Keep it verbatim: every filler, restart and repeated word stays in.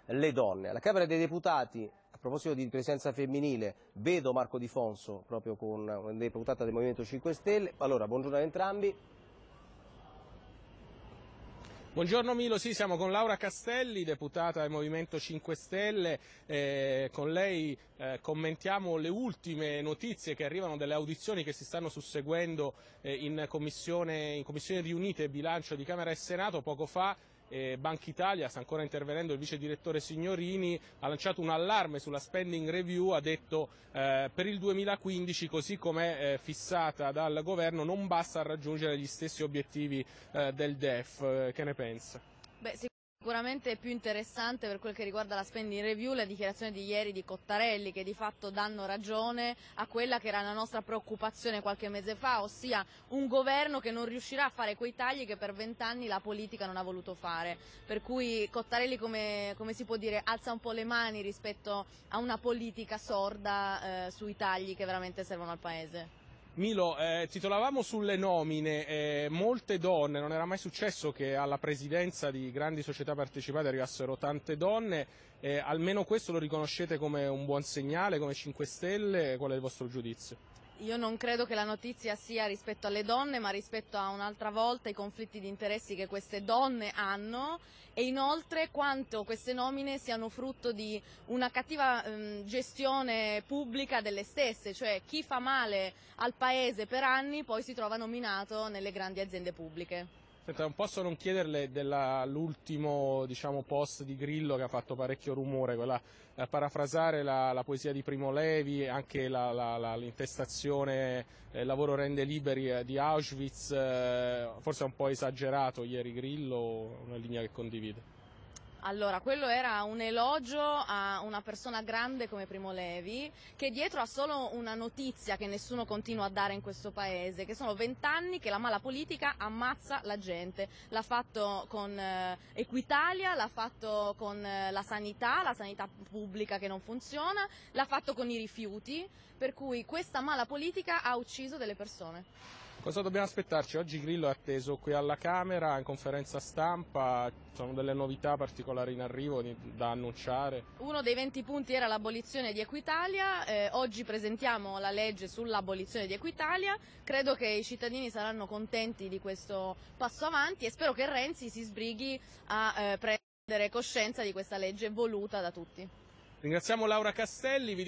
le donne. Alla Camera dei Deputati, a proposito di presenza femminile, vedo Marco Di Fonso proprio con una deputata del Movimento cinque Stelle. Allora, buongiorno ad entrambi. Buongiorno Milo, sì, siamo con Laura Castelli, deputata del Movimento cinque Stelle, eh, con lei eh, commentiamo le ultime notizie che arrivano dalle audizioni che si stanno susseguendo eh, in, commissione, in Commissione riunite bilancio di Camera e Senato. Poco fa eh, Banca Italia, sta ancora intervenendo il vice direttore Signorini, ha lanciato un allarme sulla spending review, ha detto eh, per il duemilaquindici così come eh, fissata dal governo non basta a raggiungere gli stessi obiettivi eh, del D E F. Eh, che ne pensa? Beh, sicuramente è più interessante per quel che riguarda la spending review la dichiarazione di ieri di Cottarelli, che di fatto danno ragione a quella che era la nostra preoccupazione qualche mese fa, ossia un governo che non riuscirà a fare quei tagli che per vent'anni la politica non ha voluto fare. Per cui Cottarelli, come, come si può dire, alza un po' le mani rispetto a una politica sorda eh, sui tagli che veramente servono al Paese. Milo, eh, titolavamo sulle nomine, eh, molte donne, non era mai successo che alla presidenza di grandi società partecipate arrivassero tante donne, eh, almeno questo lo riconoscete come un buon segnale, come cinque Stelle, qual è il vostro giudizio? Io non credo che la notizia sia rispetto alle donne, ma rispetto a un'altra volta i conflitti di interessi che queste donne hanno e inoltre quanto queste nomine siano frutto di una cattiva ehm, gestione pubblica delle stesse, cioè chi fa male al Paese per anni poi si trova nominato nelle grandi aziende pubbliche. Senta, non posso non chiederle dell'ultimo diciamo, post di Grillo che ha fatto parecchio rumore, quella, a parafrasare la, la poesia di Primo Levi, anche l'intestazione eh, lavoro rende liberi eh, di Auschwitz, eh, forse è un po' esagerato ieri Grillo, una linea che condivide? Allora, quello era un elogio a una persona grande come Primo Levi, che dietro ha solo una notizia che nessuno continua a dare in questo paese, che sono vent'anni che la mala politica ammazza la gente. L'ha fatto con eh, Equitalia, l'ha fatto con eh, la sanità, la sanità pubblica che non funziona, l'ha fatto con i rifiuti, per cui questa mala politica ha ucciso delle persone. Cosa dobbiamo aspettarci? Oggi Grillo è atteso qui alla Camera, in conferenza stampa, ci sono delle novità particolari in arrivo da annunciare? Uno dei venti punti era l'abolizione di Equitalia, eh, oggi presentiamo la legge sull'abolizione di Equitalia, credo che i cittadini saranno contenti di questo passo avanti e spero che Renzi si sbrighi a eh, prendere coscienza di questa legge voluta da tutti. Ringraziamo Laura Castelli.